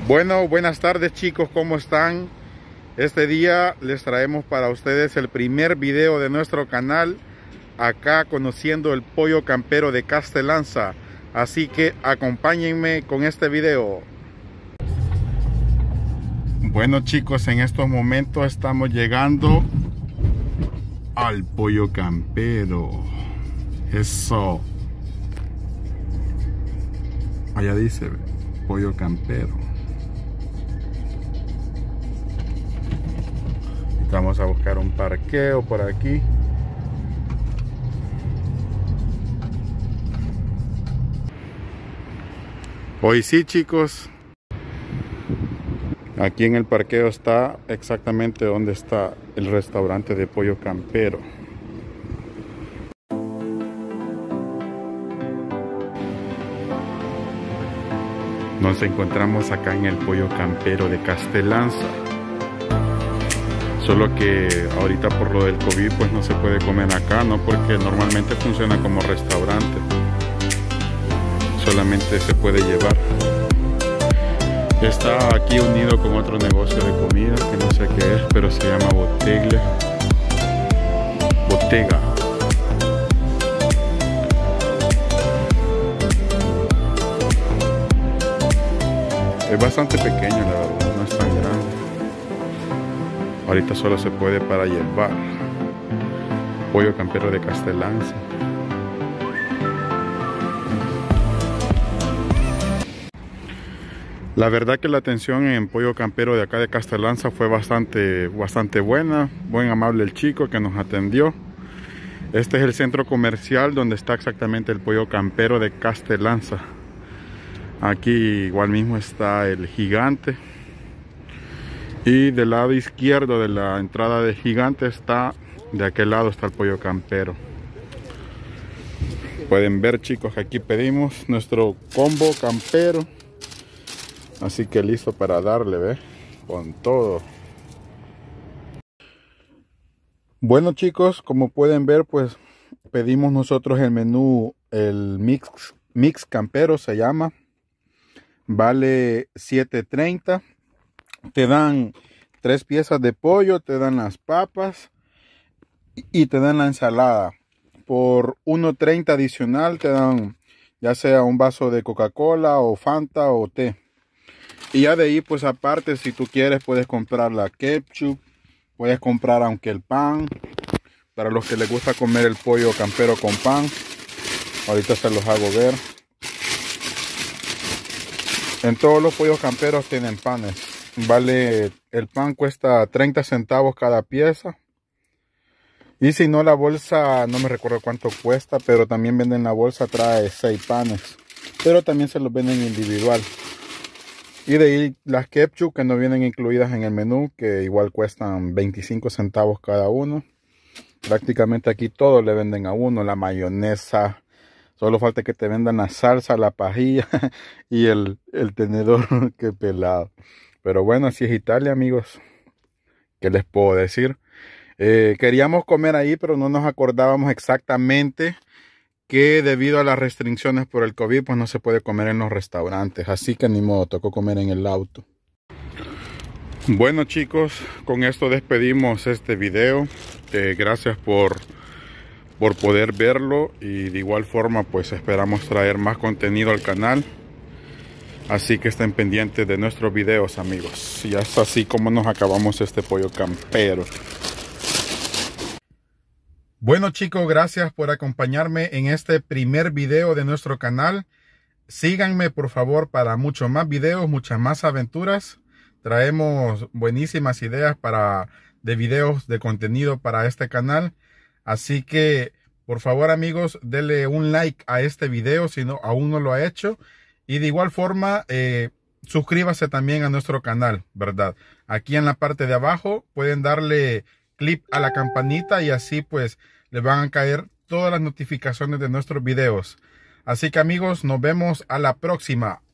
Bueno, buenas tardes chicos, ¿cómo están? Este día les traemos para ustedes el primer video de nuestro canal, acá conociendo el pollo campero de Castelanza. Así que acompáñenme con este video. Bueno chicos, en estos momentos estamos llegando al pollo campero. Eso. Allá dice pollo campero. Vamos a buscar un parqueo por aquí. Hoy sí chicos, aquí en el parqueo está exactamente donde está el restaurante de pollo campero. Nos encontramos acá en el pollo campero de Castelanza. Solo que ahorita por lo del COVID pues no se puede comer acá, ¿no? Porque normalmente funciona como restaurante. Solamente se puede llevar. Está aquí unido con otro negocio de comida que no sé qué es, pero se llama Bottega. Es bastante pequeño, la verdad, no es tan grande. Ahorita solo se puede para llevar. Pollo campero de Castelanza. La verdad que la atención en pollo campero de acá de Castelanza fue bastante buena. Buen amable el chico que nos atendió. Este es el centro comercial donde está exactamente el pollo campero de Castelanza. Aquí igual mismo está el Gigante. Y del lado izquierdo de la entrada de Gigante está, de aquel lado está el pollo campero. Pueden ver chicos, aquí pedimos nuestro combo campero. Así que listo para darle, ¿ve? Con todo. Bueno chicos, como pueden ver, pues pedimos nosotros el menú, el mix campero se llama. Vale $7.30. Te dan 3 piezas de pollo, te dan las papas y te dan la ensalada. Por $1.30 adicional te dan ya sea un vaso de Coca-Cola o Fanta o té. Y ya de ahí pues aparte, si tú quieres puedes comprar la ketchup, puedes comprar aunque el pan, para los que les gusta comer el pollo campero con pan. Ahorita se los hago ver. En todos los pollos camperos tienen panes. Vale, el pan cuesta 30 centavos cada pieza. Y si no, la bolsa, no me recuerdo cuánto cuesta, pero también venden la bolsa, trae 6 panes. Pero también se los venden individual. Y de ahí las ketchup que no vienen incluidas en el menú, que igual cuestan 25 centavos cada uno. Prácticamente aquí todo le venden a uno, la mayonesa. Solo falta que te vendan la salsa, la pajilla y el tenedor. Qué pelado. Pero bueno, así es Italia, amigos. ¿Qué les puedo decir? Queríamos comer ahí, pero no nos acordábamos exactamente que debido a las restricciones por el COVID, pues no se puede comer en los restaurantes. Así que ni modo, tocó comer en el auto. Bueno chicos, con esto despedimos este video. Gracias por poder verlo. Y de igual forma, pues esperamos traer más contenido al canal. Así que estén pendientes de nuestros videos, amigos. Y es así como nos acabamos este pollo campero. Bueno chicos, gracias por acompañarme en este primer video de nuestro canal. Síganme por favor para muchos más videos, muchas más aventuras. Traemos buenísimas ideas de videos de contenido para este canal. Así que por favor amigos, denle un like a este video si no, aún no lo ha hecho. Y de igual forma, suscríbase también a nuestro canal, ¿verdad? Aquí en la parte de abajo pueden darle clic a la campanita y así pues les van a caer todas las notificaciones de nuestros videos. Así que amigos, nos vemos a la próxima.